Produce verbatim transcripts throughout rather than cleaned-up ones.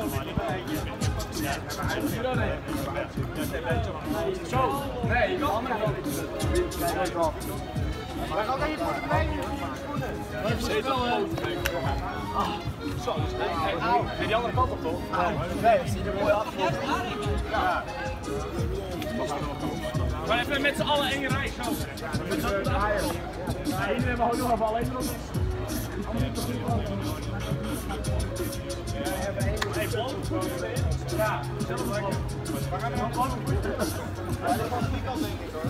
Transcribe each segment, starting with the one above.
Zo, nee, je kan andere kant. Maar ga even voor de mening. Zo, dus nee, die andere kant op toch? Nee, dat ziet er mooi af. Ja. Maar even met z'n allen één rij, zo. Ja, iedereen hebben gewoon nog even alleen nog. Hey, Paul. Ja, zelf lekker. We gaan er nog gewoon op. Ja, dat was niet al, denk ik hoor.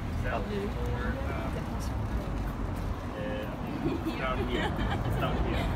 Down here. It's down here.